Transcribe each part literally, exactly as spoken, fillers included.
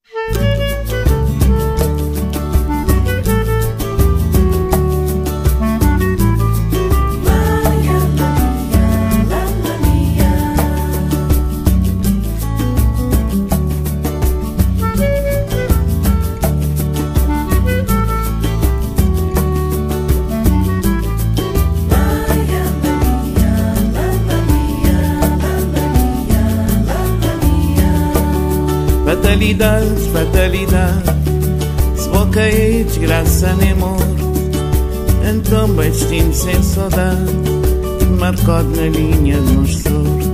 Fatalidade, fatalidade, se boca é desgraça nem morte, então bem destino sem saudade, marcado na linha de meus sortes.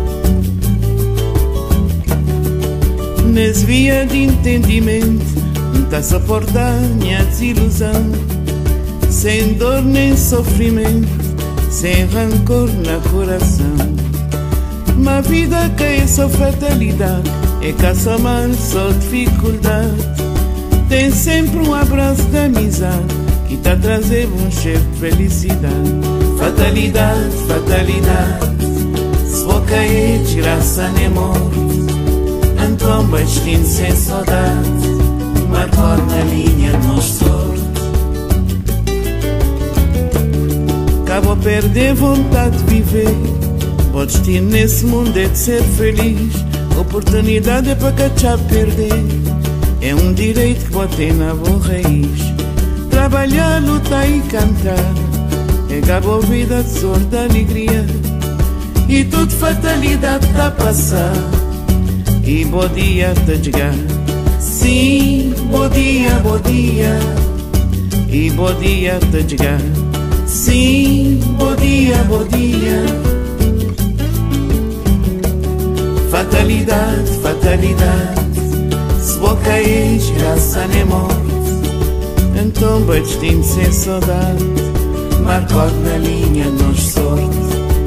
Nesse via de entendimento, não está a suportar minha desilusão, sem dor nem sofrimento, sem rancor na coração. Uma vida que é só fatalidade, é caça mal, só dificuldade. Tem sempre um abraço de amizade que tá a trazer um cheiro de felicidade. Fatalidade, fatalidade, se vou cair, desgraça nem morte, então bem destino sem saudade, marcado na linha de nós sorte. Acabo a perder vontade de viver, o destino nesse mundo é de ser feliz. Oportunidade é para cachar perder, é um direito que botei na boa raiz. Trabalhar, lutar e cantar, é cabo a vida de sorte, de alegria, e tudo fatalidade está a passar, e bom dia está a chegar. Sim, bom dia, bom dia, e bom dia está a chegar. Sim, bom dia, bom dia. Fatalidade, fatalidade, se vou cair, desgraça nem morte, então bem destino sem saudade, marcado na linha de nós sorte.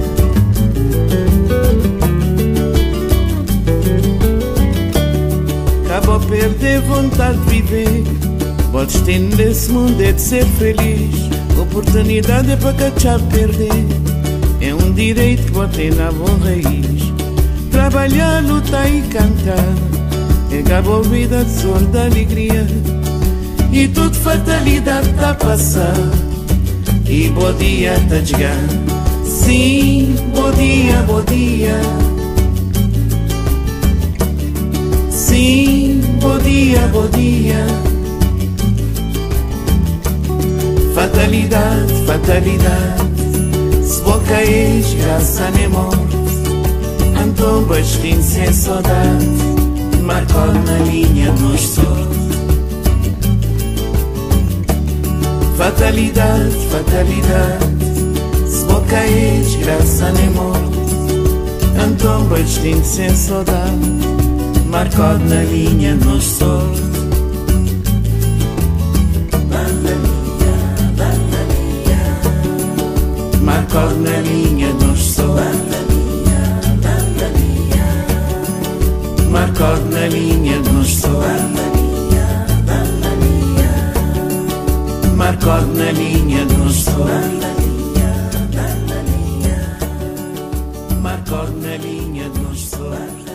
Acabo a perder vontade de viver, o destino desse mundo é de ser feliz. Oportunidade é para cachar perder, é um direito que botei na boa raiz. Trabalhar, lutar e cantar, é cabo a vida de sorte, de alegria, e tudo fatalidade está a passar, e bom dia está a chegar. Sim, bom dia, bom dia. Sim, bom dia, bom dia. Fatalidade, fatalidade, se vou cair, desgraça nem morte, então bem destino sem saudade, marcado na linha de nós sorte. Fatalidade, fatalidade, se vou cair, desgraça nem morte, então bem destino sem saudade, marcado na linha de nós sorte. Marcado na linha de nós sorte. Marcado na linha de nós sorte. Marcado na linha de nós sorte. Marcado na linha de nós sorte.